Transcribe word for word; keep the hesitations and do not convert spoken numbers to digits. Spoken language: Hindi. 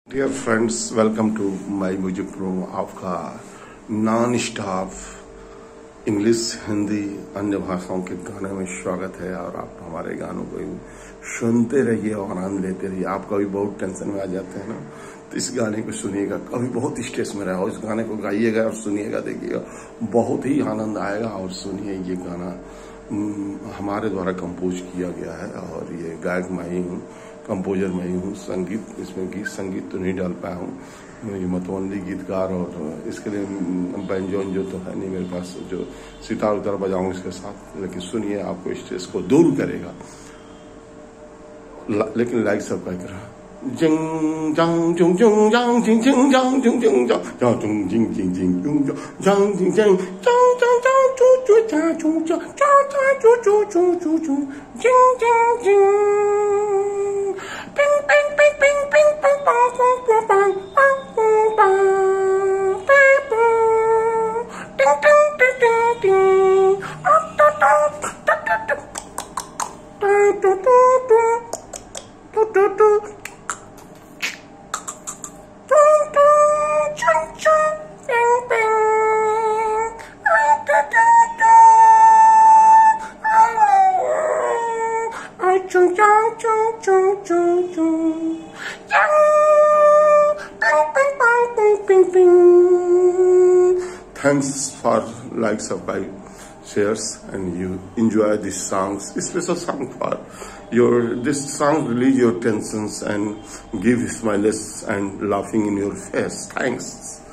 Dear friends, welcome to my music pro. आपका नॉन स्टॉप इंग्लिश, हिंदी, अन्य भाषाओं के गाने में स्वागत है। और आप हमारे गानों को सुनते रहिए और आनंद लेते रहिए। आप कभी बहुत टेंशन में आ जाते हैं ना, तो इस गाने को सुनिएगा। कभी बहुत स्ट्रेस में रहा हो, इस गाने को गाइएगा और सुनिएगा, देखिएगा बहुत ही आनंद आएगा। और सुनिए, ये गाना हमारे द्वारा कंपोज किया गया है और ये गायक मैं ही हूँ, कंपोजर मैं ही हूँ। संगीत, इसमें गीत संगीत तो नहीं डाल पाया हूँ, ये मतवंदी गीतकार। और इसके लिए बैंजोन जो तो है नहीं मेरे पास, जो सितार उतार बजाऊँ इसके साथ। लेकिन सुनिए, आपको स्ट्रेस को दूर करेगा। लेकिन लाइक सब्सक्राइब करा। Jing jang jung jung jang jing jing jang jung jung jang jang jung jing jing jing jung jang jing jing jang jang jang chu chu cha chu cha cha cha chu chu chu chu chu jing jing jing ping ping ping ping ping ping pong pong pong pong pong pong pong ping pong ding ding ding ding ding ah da da da da da da da da da da da. Chung chung chung chung chung chung yang ping ping ping ping ping ping. Thanks for like, subscribe, shares, and you enjoy these songs. Special song for your this song release your tensions and give smiles and laughing in your face. Thanks.